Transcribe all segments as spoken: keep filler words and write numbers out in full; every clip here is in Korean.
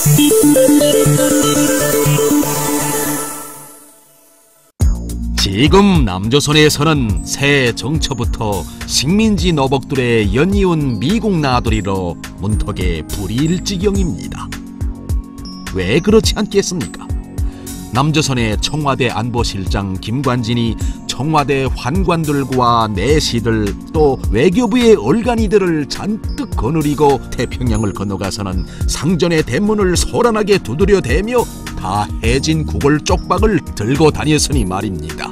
지금 남조선에서는 새 정처부터 식민지 너벅들의 연이은 미국 나들이로 문턱에 불이 일 지경입니다. 왜 그렇지 않겠습니까? 남조선의 청와대 안보실장 김관진이 청와대 환관들과 내시들 또 외교부의 얼간이들을 잔뜩 거느리고 태평양을 건너가서는 상전의 대문을 소란하게 두드려대며 다 해진 구골 쪽박을 들고 다녔으니 말입니다.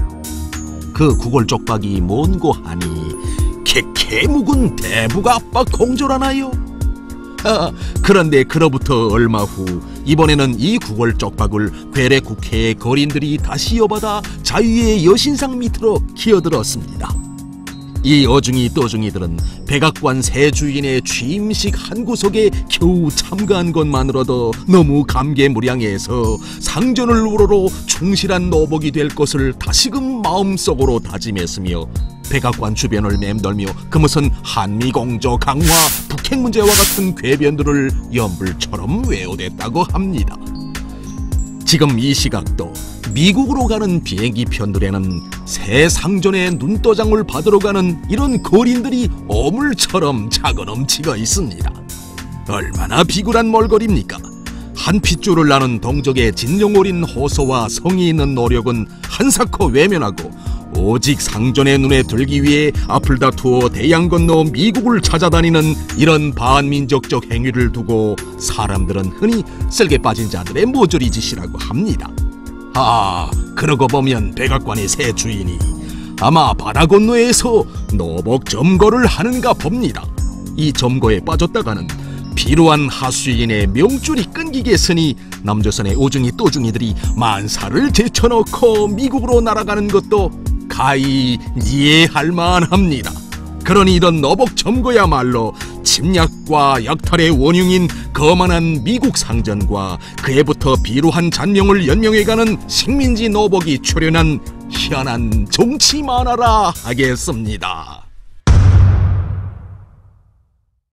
그 구골 쪽박이 뭔고 하니 개개 묵은 대북 압박 공조라나요? 아, 그런데 그로부터 얼마 후 이번에는 이 구골 쪽박을 괴뢰 국회의 거린들이 다시 이어받아 자유의 여신상 밑으로 기어들었습니다. 이 어중이 떠중이들은 백악관 새 주인의 취임식 한 구석에 겨우 참가한 것만으로도 너무 감개무량해서 상전을 우러러 충실한 노복이 될 것을 다시금 마음속으로 다짐했으며 백악관 주변을 맴돌며 그 무슨 한미공조 강화, 북핵 문제와 같은 궤변들을 연불처럼 외워댔다고 합니다. 지금 이 시각도 미국으로 가는 비행기 편들에는 새 상전의 눈도장을 받으러 가는 이런 거린들이 어물처럼 차고 넘치고 있습니다. 얼마나 비굴한 몰골입니까? 한 핏줄을 나눈 동족의 진정 어린 호소와 성의 있는 노력은 한사코 외면하고 오직 상전의 눈에 들기 위해 앞을 다투어 대양 건너 미국을 찾아다니는 이런 반민족적 행위를 두고 사람들은 흔히 쓸개 빠진 자들의 모조리 짓이라고 합니다. 아, 그러고 보면 백악관의 새 주인이 아마 바다 건너에서 노복 점거를 하는가 봅니다. 이 점거에 빠졌다가는 비루한 하수인의 명줄이 끊기겠으니 남조선의 오중이 또중이들이 만사를 제쳐놓고 미국으로 날아가는 것도 가히 이해할 만합니다. 그러니 이런 노복 점거야말로 침략과 약탈의 원흉인 거만한 미국 상전과 그해부터 비루한 잔명을 연명해가는 식민지 노복이 출현한 희한한 정치 만화라 하겠습니다.